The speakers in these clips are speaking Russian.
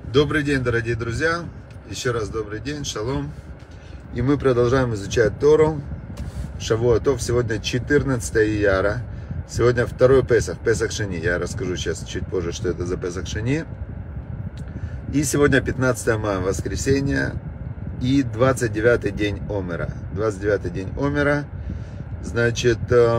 Добрый день, дорогие друзья. Еще раз добрый день, шалом. И мы продолжаем изучать Тору. Шавуа Тов. Сегодня 14 ияра. Сегодня второй Песах, Песах Шени. Я расскажу сейчас чуть позже, что это за Песах Шени. И сегодня 15 мая, воскресенье. И 29-й день Омера. 29-й день Омера. Значит,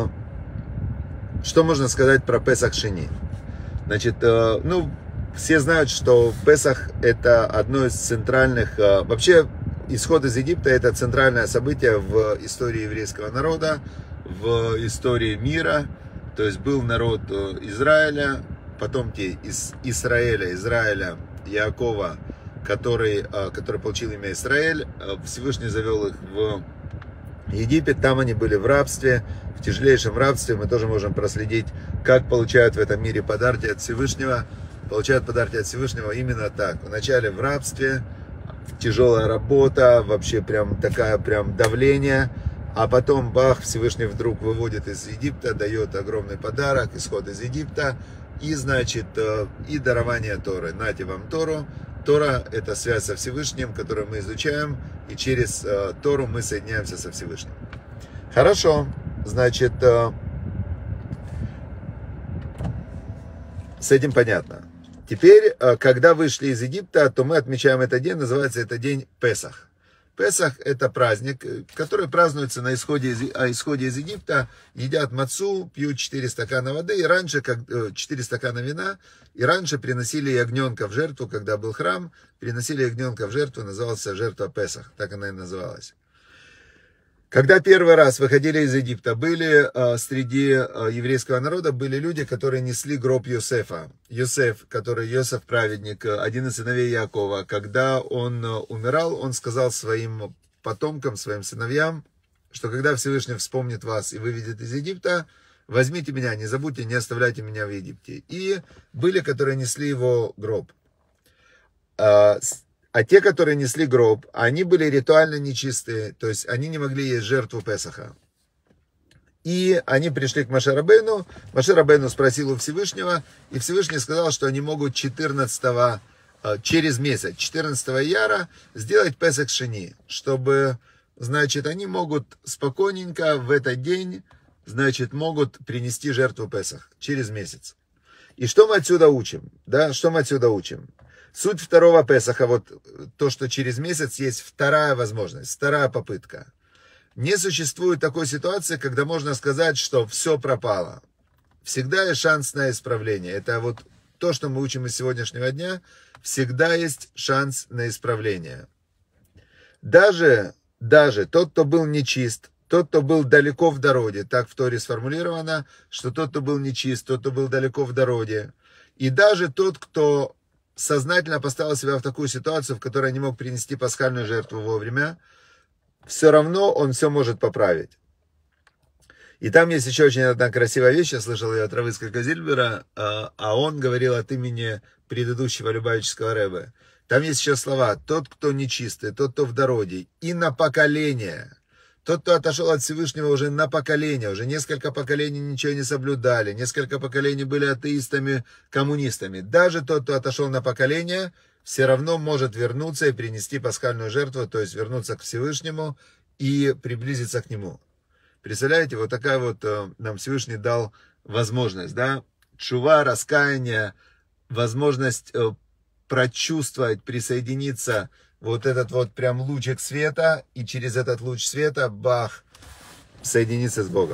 что можно сказать про Песах Шени? Значит, все знают, что Песах это одно из центральных, вообще исход из Египта это центральное событие в истории еврейского народа, в истории мира. То есть был народ Израиля, потомки из Израиля, Иакова, который получил имя Израиль, Всевышний завел их в Египет, там они были в рабстве, в тяжелейшем рабстве. Мы тоже можем проследить, как получают в этом мире подарки от Всевышнего. Получают подарки от Всевышнего именно так. Вначале в рабстве, тяжелая работа, вообще прям давление. А потом бах, Всевышний вдруг выводит из Египта, дает огромный подарок, исход из Египта. И значит, и дарование Торы. Нате вам Тору. Тора – это связь со Всевышним, которую мы изучаем. И через Тору мы соединяемся со Всевышним. Хорошо. Значит, с этим понятно. Теперь, когда вышли из Египта, то мы отмечаем этот день, называется это день Песах. Песах – это праздник, который празднуется на исходе из Египта. Едят мацу, пьют 4 стакана воды, и раньше, 4 стакана вина, и раньше приносили ягненка в жертву, когда был храм, приносили ягненка в жертву, назывался жертва Песах, так она и называлась. Когда первый раз выходили из Египта, были среди еврейского народа были люди, которые несли гроб Йосефа. Йосеф праведник, один из сыновей Иакова. Когда он умирал, он сказал своим потомкам, своим сыновьям, что когда Всевышний вспомнит вас и выведет из Египта, возьмите меня, не забудьте, не оставляйте меня в Египте. И были, которые несли его гроб. А те, которые несли гроб, они были ритуально нечистые, то есть они не могли есть жертву Песаха. И они пришли к Моше Рабейну. Моше Рабейну спросил у Всевышнего, и Всевышний сказал, что они могут через месяц, 14 ияра, сделать Песах Шени, чтобы, значит, они могут спокойненько в этот день, значит, могут принести жертву Песах через месяц. И что мы отсюда учим? Да, что мы отсюда учим? Суть второго Песаха, вот то, что через месяц есть вторая возможность, вторая попытка. Не существует такой ситуации, когда можно сказать, что все пропало. Всегда есть шанс на исправление. Это вот то, что мы учим из сегодняшнего дня. Всегда есть шанс на исправление. Даже тот, кто был нечист, тот, кто был далеко в дороге, так в Торе сформулировано, что тот, кто был нечист, тот, кто был далеко в дороге, и даже тот, кто сознательно поставил себя в такую ситуацию, в которой не мог принести пасхальную жертву вовремя, все равно он все может поправить. И там есть еще очень одна красивая вещь, я слышал ее от Равы Зильбера, а он говорил от имени предыдущего Любавического рэбе. Там есть еще слова: тот, кто нечистый, тот, кто в дороге, и на поколение. Тот, кто отошел от Всевышнего уже на поколение, уже несколько поколений ничего не соблюдали, несколько поколений были атеистами, коммунистами. Даже тот, кто отошел на поколение, все равно может вернуться и принести пасхальную жертву, то есть вернуться к Всевышнему и приблизиться к Нему. Представляете, вот такая вот нам Всевышний дал возможность, да? Тшува, раскаяние, возможность прочувствовать, присоединиться, вот этот вот прям лучик света, и через этот луч света, бах, соединиться с Богом.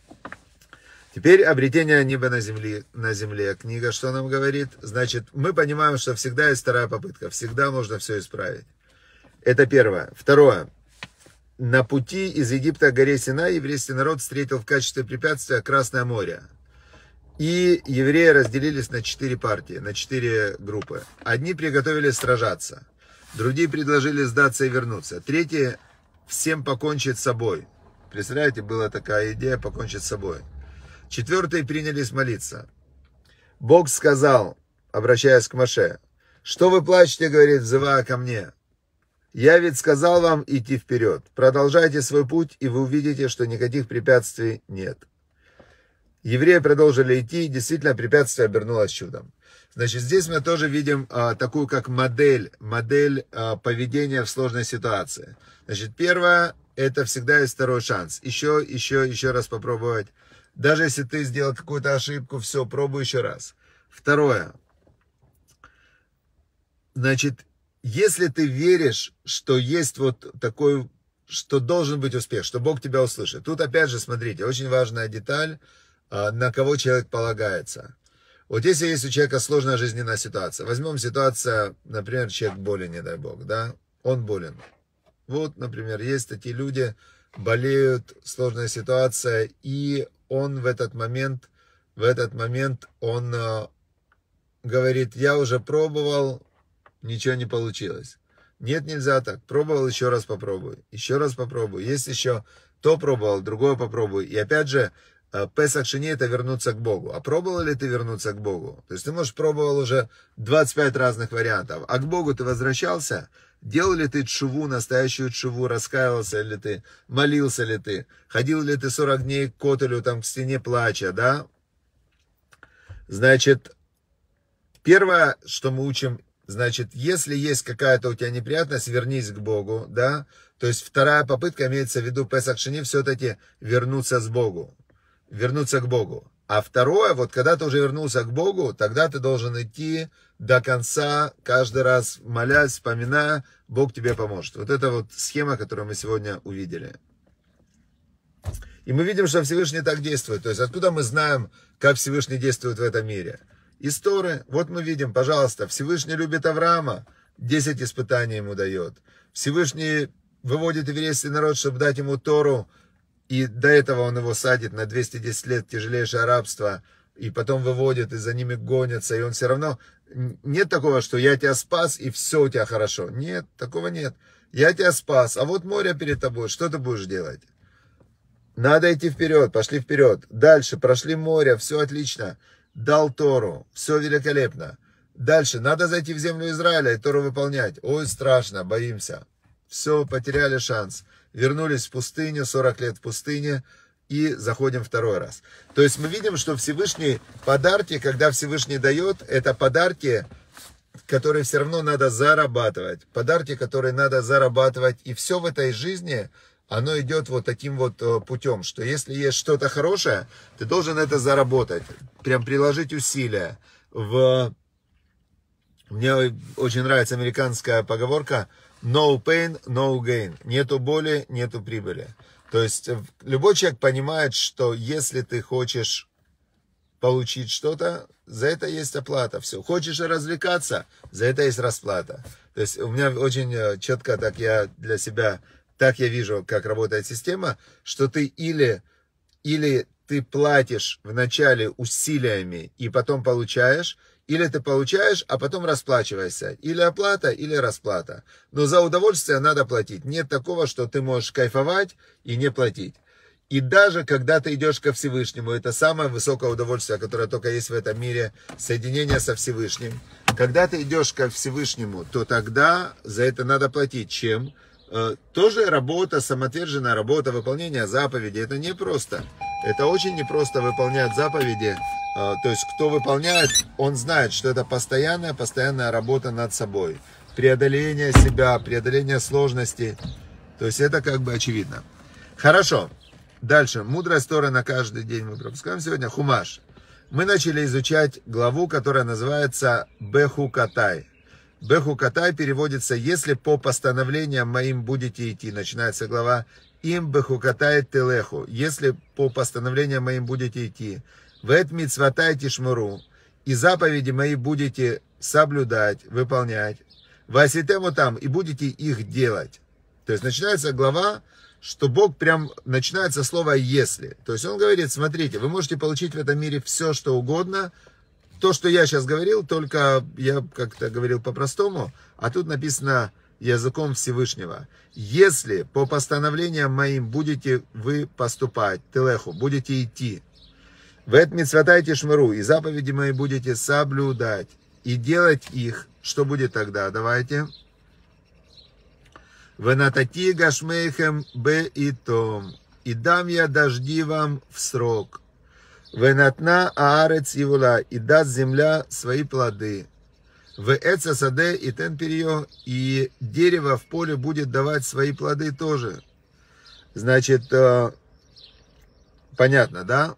Теперь обретение неба на земле. Книга что нам говорит? Значит, мы понимаем, что всегда есть вторая попытка, всегда можно все исправить. Это первое. Второе. На пути из Египта к горе Синай еврейский народ встретил в качестве препятствия Красное море. И евреи разделились на 4 партии, на 4 группы. Одни приготовились сражаться. Другие предложили сдаться и вернуться. Третьи всем покончить с собой. Представляете, была такая идея покончить с собой. Четвертые принялись молиться. Бог сказал, обращаясь к Моше: что вы плачете, говорит, взывая ко мне? Я ведь сказал вам идти вперед. Продолжайте свой путь, и вы увидите, что никаких препятствий нет. Евреи продолжили идти, и действительно препятствие обернулось чудом. Значит, здесь мы тоже видим такую как модель поведения в сложной ситуации. Значит, первое, это всегда есть второй шанс. Еще раз попробовать. Даже если ты сделал какую-то ошибку, все, пробуй еще раз. Второе. Значит, если ты веришь, что есть вот такой, что должен быть успех, что Бог тебя услышит. Тут опять же, смотрите, очень важная деталь, на кого человек полагается. Вот если есть у человека сложная жизненная ситуация, возьмем ситуацию, например, человек болен, не дай Бог, да, он болен. Вот, например, есть такие люди, болеют, сложная ситуация, и он в этот момент он говорит, я уже пробовал, ничего не получилось. Нет, нельзя так. Пробовал, еще раз попробуй. Еще раз попробуй. Есть еще то пробовал, другое попробуй. И опять же, Песах Шени это вернуться к Богу. А пробовал ли ты вернуться к Богу? То есть ты, может, пробовал уже 25 разных вариантов. А к Богу ты возвращался? Делал ли ты тшуву, настоящую тшуву, раскаивался ли ты, молился ли ты, ходил ли ты 40 дней к котелю, там, к стене плача, да? Значит, первое, что мы учим, значит, если есть какая-то у тебя неприятность, вернись к Богу, да? То есть вторая попытка, имеется в виду Песах Шени, все-таки вернуться к Богу. А второе, вот когда ты уже вернулся к Богу, тогда ты должен идти до конца, каждый раз молясь, вспоминая, Бог тебе поможет. Вот это вот схема, которую мы сегодня увидели. И мы видим, что Всевышний так действует. То есть откуда мы знаем, как Всевышний действует в этом мире? Из Торы. Вот мы видим, пожалуйста, Всевышний любит Авраама, 10 испытаний ему дает. Всевышний выводит еврейский народ, чтобы дать ему Тору, и до этого он его садит на 210 лет тяжелейшее рабство, и потом выводит, и за ними гонятся, и он все равно... Нет такого, что я тебя спас, и все у тебя хорошо. Нет, такого нет. Я тебя спас, а вот море перед тобой, что ты будешь делать? Надо идти вперед, пошли вперед. Дальше, прошли море, все отлично. Дал Тору, все великолепно. Дальше, надо зайти в землю Израиля и Тору выполнять. Ой, страшно, боимся. Все, потеряли шанс. Вернулись в пустыню, 40 лет в пустыне, и заходим второй раз. То есть мы видим, что Всевышний подарки, когда Всевышний дает, это подарки, которые все равно надо зарабатывать. Подарки, которые надо зарабатывать. И все в этой жизни, оно идет вот таким вот путем, что если есть что-то хорошее, ты должен это заработать. Прям приложить усилия. Мне очень нравится американская поговорка «No pain, no gain». Нету боли, нету прибыли. То есть любой человек понимает, что если ты хочешь получить что-то, за это есть оплата. Все. Хочешь развлекаться, за это есть расплата. То есть у меня очень четко так я для себя, так я вижу, как работает система, что ты или ты платишь вначале усилиями и потом получаешь, или ты получаешь, а потом расплачиваешься. Или оплата, или расплата. Но за удовольствие надо платить. Нет такого, что ты можешь кайфовать и не платить. И даже когда ты идешь ко Всевышнему, это самое высокое удовольствие, которое только есть в этом мире, соединение со Всевышним. Когда ты идешь ко Всевышнему, то тогда за это надо платить. Чем? Тоже работа, самоотверженная работа, выполнение заповедей. Это непросто. Это очень непросто выполнять заповеди. То есть, кто выполняет, он знает, что это постоянная работа над собой. Преодоление себя, преодоление сложностей. То есть, это как бы очевидно. Хорошо. Дальше. Мудрая Тора на каждый день мы пропускаем сегодня. Хумаш. Мы начали изучать главу, которая называется Бехукатай. Бехукатай переводится «Если по постановлениям моим будете идти». Начинается глава «Им бехукатай телеху». «Если по постановлениям моим будете идти». «Вэт мицватай тишмуру». «И заповеди мои будете соблюдать, выполнять». «Васитему там» «И будете их делать». То есть начинается глава, что Бог прям начинается слово «если». То есть он говорит, смотрите, вы можете получить в этом мире все, что угодно. То, что я сейчас говорил, только я как-то говорил по-простому, а тут написано языком Всевышнего. Если по постановлениям моим будете вы поступать, телеху, будете идти, вэт мицватай тишмуру, и заповеди мои будете соблюдать, и делать их, что будет тогда? Давайте. Венатати гашмейхем бе и том, и дам я дожди вам в срок. Венатна аарец ивула, и даст земля свои плоды. В эцасаде и тенперио, и дерево в поле будет давать свои плоды тоже. Значит, понятно, да?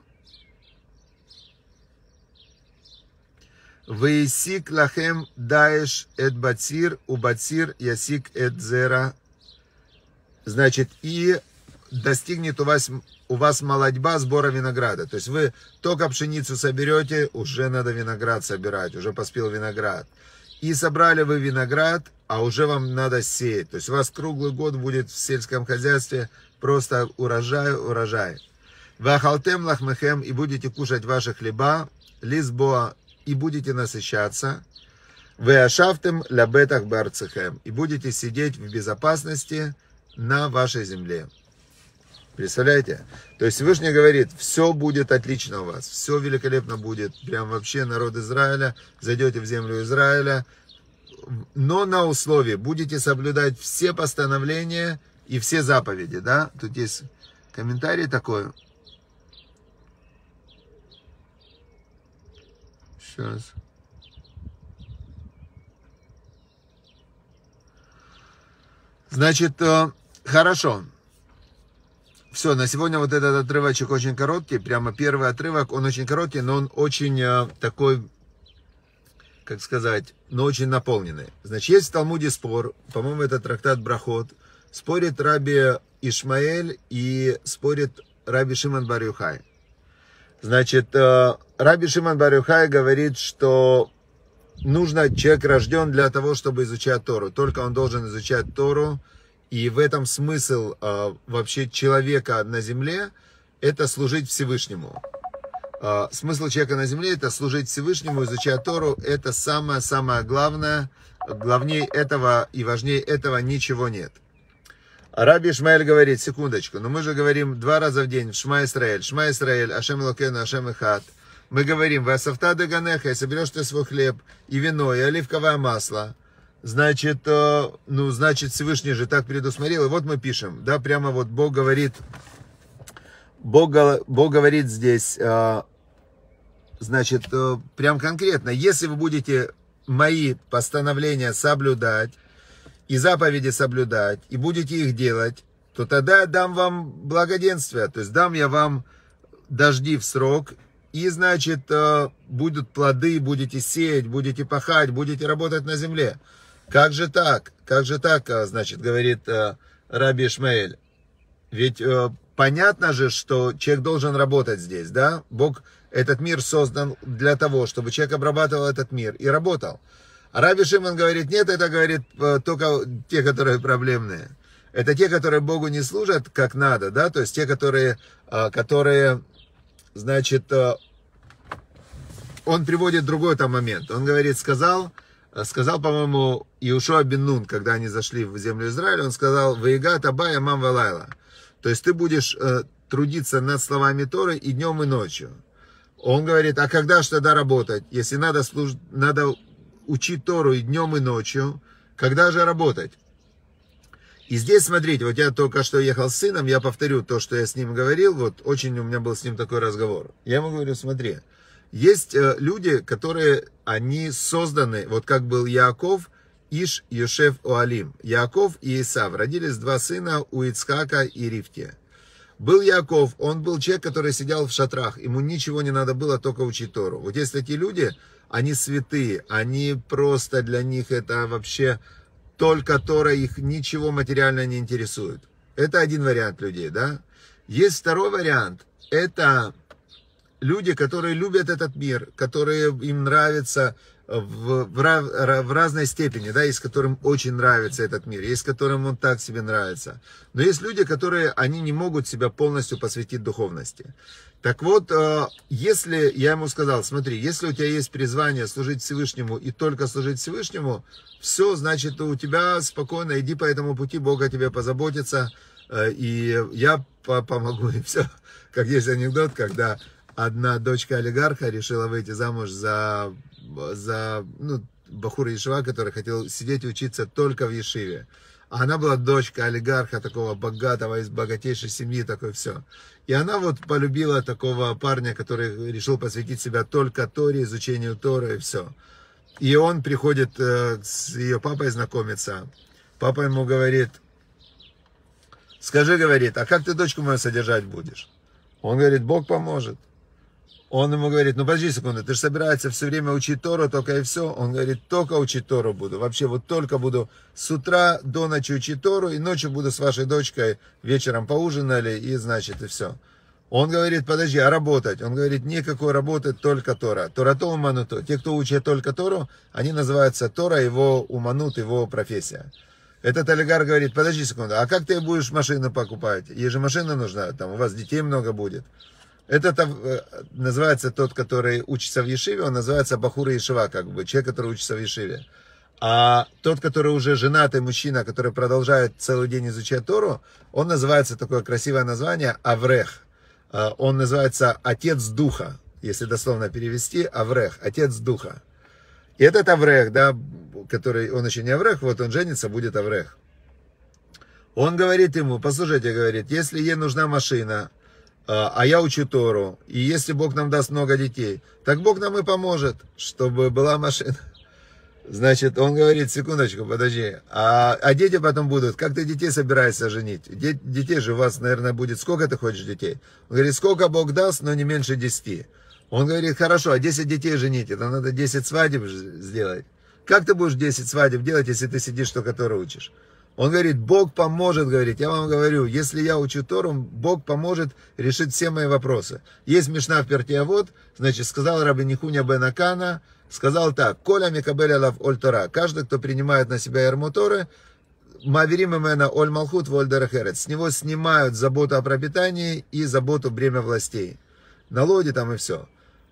Вейсик лахем даеш эт бацир, у бацир ясик эт зера. Значит, и достигнет у вас молодьба сбора винограда. То есть вы только пшеницу соберете, уже надо виноград собирать, уже поспел виноград. И собрали вы виноград, а уже вам надо сеять. То есть у вас круглый год будет в сельском хозяйстве просто урожай. Вахалтем лахмехем, и будете кушать ваши хлеба, лизбоа, и будете насыщаться. Веашафтем лябетах барцехем, и будете сидеть в безопасности на вашей земле. Представляете? То есть Всевышний говорит, все будет отлично у вас, все великолепно будет. Прям вообще народ Израиля, зайдете в землю Израиля, но на условии будете соблюдать все постановления и все заповеди, да? Тут есть комментарий такой. Сейчас. Значит, хорошо. Все, на сегодня вот этот отрывочек очень короткий. Прямо первый отрывок, он очень короткий, но он очень такой, как сказать, но очень наполненный. Значит, есть в Талмуде спор, по-моему, это трактат Брахот. Спорит Раби Ишмаэль и спорит Раби Шимон бар Йохай. Значит, Раби Шимон бар Йохай говорит, что человек рожден для того, чтобы изучать Тору. Только он должен изучать Тору. И в этом смысл вообще человека на земле – это служить Всевышнему. Смысл человека на земле – это служить Всевышнему, изучать Тору. Это самое-самое главное. Главнее этого и важнее этого ничего нет. Раби Ишмаэль говорит, секундочку, но мы же говорим 2 раза в день Шма Исраэль, Ашем Элокейну, Ашем Эхад. Мы говорим, Васафта деганеха, и соберешь ты свой хлеб, и вино, и оливковое масло. Значит, Всевышний же так предусмотрел. И вот мы пишем, да, прямо вот Бог говорит здесь, значит, прям конкретно, если вы будете мои постановления соблюдать, и заповеди соблюдать, и будете их делать, то тогда я дам вам благоденствие, то есть дам я вам дожди в срок, и, значит, будут плоды, будете сеять, будете пахать, будете работать на земле. Как же так, значит, говорит Раби Ишмаэль. Ведь понятно же, что человек должен работать здесь, да? Бог этот мир создан для того, чтобы человек обрабатывал этот мир и работал. А Раби Шимон говорит, нет, это говорит только те, которые проблемные. Это те, которые Богу не служат как надо, да? То есть те, которые значит, он приводит другой там момент. Он говорит, сказал, по-моему, Иешуа бен Нун, когда они зашли в землю Израиля, он сказал, «Ваигат абая мам валайла». То есть ты будешь трудиться над словами Торы и днем, и ночью. Он говорит, а когда же тогда работать? Если надо учить Тору и днем, и ночью, когда же работать? И здесь, смотрите, вот я только что ехал с сыном, я повторю то, что я с ним говорил, вот очень у меня был с ним такой разговор. Я ему говорю, смотри, есть люди, которые, они созданы, вот как был Яаков, Иш, Йошев, Оалим. Яаков и Исав родились 2 сына у Ицхака и Ривки. Был Яаков, он был человек, который сидел в шатрах, ему ничего не надо было, только учить Тору. Вот есть такие люди, они святые, они просто для них это вообще только Тора, их ничего материально не интересует. Это один вариант людей, да? Есть второй вариант, это люди, которые любят этот мир, которые им нравится в разной степени, да, есть которым очень нравится этот мир, есть которым он так себе нравится. Но есть люди, которые, они не могут себя полностью посвятить духовности. Так вот, если, я ему сказал, смотри, если у тебя есть призвание служить Всевышнему и только служить Всевышнему, все, значит, у тебя спокойно, иди по этому пути, Бог о тебе позаботится, и я помогу, и все. Как есть анекдот, когда одна дочка олигарха решила выйти замуж за бахура Ешива, который хотел сидеть и учиться только в Ешиве. А она была дочка олигарха, такого богатого, из богатейшей семьи, такое все. И она вот полюбила такого парня, который решил посвятить себя только Торе, изучению Торы и все. И он приходит с ее папой знакомиться. Папа ему говорит: скажи, говорит, а как ты дочку мою содержать будешь? Он говорит: Бог поможет. Он ему говорит: ну подожди секунду, ты же собираешься все время учить Тору, только и все. Он говорит: только учить Тору буду. Вообще вот только буду с утра до ночи учить Тору, и ночью буду с вашей дочкой, вечером поужинали, и значит, и все. Он говорит: подожди, а работать? Он говорит: никакой работы, только Тора. Тора-то умануто. Те, кто учат только Тору, они называются Тора, его уманут, его профессия. Этот олигарх говорит: подожди секунду, а как ты будешь машину покупать? Ей же машина нужна, там у вас детей много будет. Это называется тот, который учится в Ешиве, он называется Бахур Ешива, как бы, человек, который учится в Ешиве. А тот, который уже женатый мужчина, который продолжает целый день изучать Тору, он называется, такое красивое название, Аврех. Он называется Отец Духа, если дословно перевести, Аврех, Отец Духа. И этот Аврех, да, который, он еще не Аврех, вот он женится, будет Аврех. Он говорит ему: послушайте, говорит, если ей нужна машина, а я учу Тору, и если Бог нам даст много детей, так Бог нам и поможет, чтобы была машина. Значит, он говорит: секундочку, подожди, а дети потом будут, как ты детей собираешься женить? Детей же у вас, наверное, будет, сколько ты хочешь детей? Он говорит: сколько Бог даст, но не меньше 10. Он говорит: хорошо, а 10 детей женить, это надо 10 свадеб сделать. Как ты будешь 10 свадеб делать, если ты сидишь только Тору учишь? Он говорит: Бог поможет, говорит, я вам говорю, если я учу Тору, Бог поможет решить все мои вопросы. Есть Мишна в Перкей Авот, значит, сказал Раби Нихуня бен Акана, сказал так: Коля микабель алав оль Тора, каждый, кто принимает на себя ярмо Торы, маверим имена оль малхут воль дерехерет, с него снимают заботу о пропитании и заботу бремя властей, налоги там и все.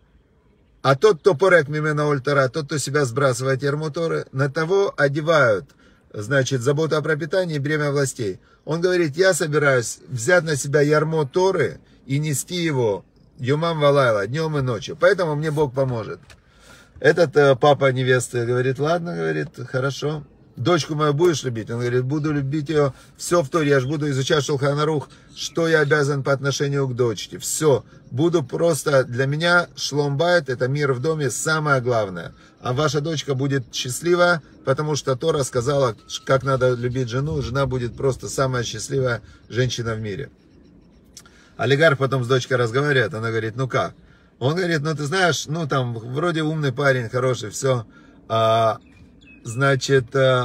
А тот, кто порек мимена оль Тора, тот, кто себя сбрасывает ярмо Торы, на того одевают, значит, заботу о пропитании и бремя властей. Он говорит: я собираюсь взять на себя ярмо Торы и нести его юмам валайла, днем и ночью. Поэтому мне Бог поможет. Этот папа невесты говорит: ладно, говорит, хорошо. Дочку мою будешь любить? Он говорит: буду любить ее, все в Торе, я же буду изучать Шулхан Арух, что я обязан по отношению к дочке. Все, буду просто, для меня шлом байт, это мир в доме, самое главное. А ваша дочка будет счастлива, потому что Тора сказала, как надо любить жену, жена будет просто самая счастливая женщина в мире. Олигарх потом с дочкой разговаривает, она говорит: ну как? Он говорит: ну ты знаешь, ну там вроде умный парень, хороший, все. Значит,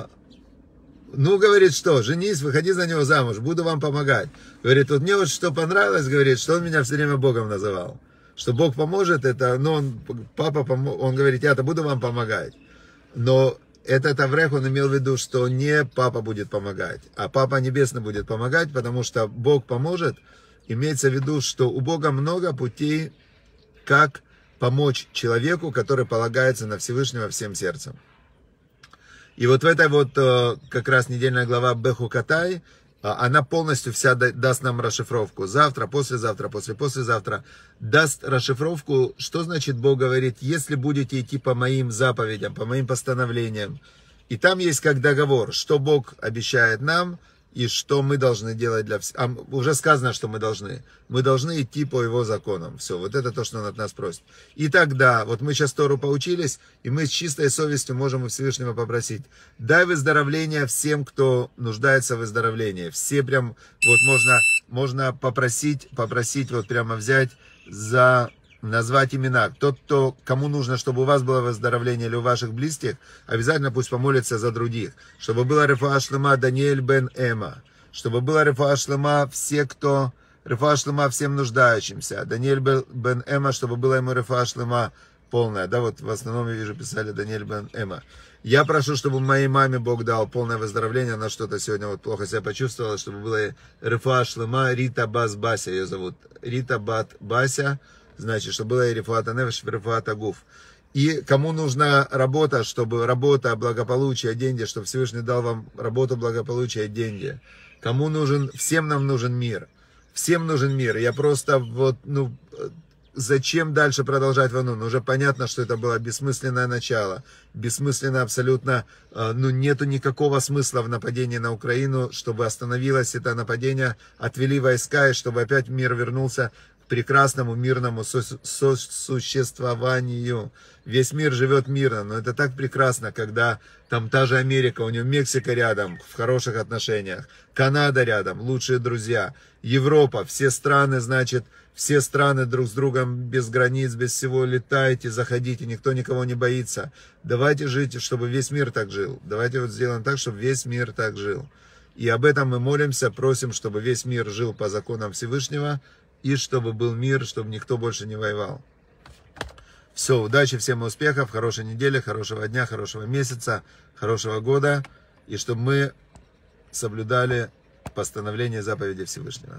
ну, говорит, что, женись, выходи за него замуж, буду вам помогать. Говорит: вот мне вот что понравилось, говорит, что он меня все время Богом называл. Что Бог поможет, это, ну, он говорит: я-то буду вам помогать. Но этот Аврех, он имел в виду, что не папа будет помогать, а Папа Небесный будет помогать, потому что Бог поможет. Имеется в виду, что у Бога много путей, как помочь человеку, который полагается на Всевышнего всем сердцем. И вот в этой вот как раз недельная глава Бехукатай, она полностью вся даст нам расшифровку. Завтра, послезавтра, послезавтра даст расшифровку, что значит Бог говорит: если будете идти по моим заповедям, по моим постановлениям. И там есть как договор, что Бог обещает нам и что мы должны делать для всех. Уже сказано, что мы должны. Мы должны идти по его законам. Все, вот это то, что он от нас просит. И тогда, вот мы сейчас Тору поучились, и мы с чистой совестью можем у Всевышнего попросить: дай выздоровление всем, кто нуждается в выздоровлении. Все прям, вот можно попросить, вот прямо взять назвать имена. Тот, кому нужно, чтобы у вас было выздоровление или у ваших близких, обязательно пусть помолится за других. Чтобы была рефуа шлема Даниэль бен Эма. Чтобы была рефуа шлема рефуа шлема всем нуждающимся. Даниэль бен Эма, чтобы была ему рефуа шлема полная. Да, вот в основном я вижу, писали Даниэль бен Эма. Я прошу, чтобы моей маме Бог дал полное выздоровление. Она что-то сегодня вот плохо себя почувствовала. Чтобы была рефуа шлема Рита Бас Бася. Ее зовут Рита Бат Бася. Значит, чтобы была и рефуата нефеш, и рефуата гуф. И кому нужна работа, чтобы работа, благополучие, деньги, чтобы Всевышний дал вам работу, благополучие, деньги. Кому нужен, всем нам нужен мир. Всем нужен мир. Я просто вот, зачем дальше продолжать войну? Ну, уже понятно, что это было бессмысленное начало. Бессмысленно абсолютно, ну, нету никакого смысла в нападении на Украину, чтобы остановилось это нападение, отвели войска, и чтобы опять мир вернулся к прекрасному мирному сосуществованию. Весь мир живет мирно, но это так прекрасно, когда там та же Америка, у нее Мексика рядом, в хороших отношениях, Канада рядом, лучшие друзья, Европа, все страны, значит, все страны друг с другом без границ, без всего, летайте, заходите, никто никого не боится. Давайте жить, чтобы весь мир так жил. Давайте вот сделаем так, чтобы весь мир так жил. И об этом мы молимся, просим, чтобы весь мир жил по законам Всевышнего, и чтобы был мир, чтобы никто больше не воевал. Все, удачи, всем успехов, хорошей недели, хорошего дня, хорошего месяца, хорошего года, и чтобы мы соблюдали постановление заповеди Всевышнего.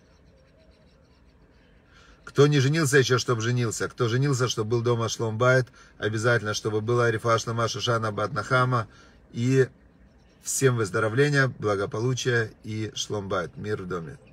Кто не женился еще, чтобы женился. Кто женился, чтобы был дома шлом байт. Обязательно, чтобы была Рифа Шлама Шушана Бат Нахама. И всем выздоровления, благополучия и шлом байт. Мир в доме.